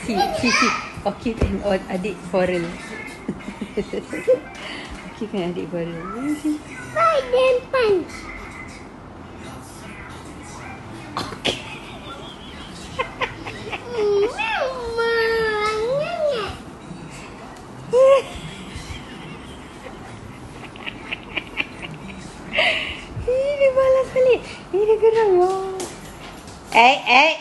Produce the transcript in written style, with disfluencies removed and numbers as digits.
Okey kan adik Coral. Okey kan adik Coral. Fight and punch. Dia balas balik. Dia geram.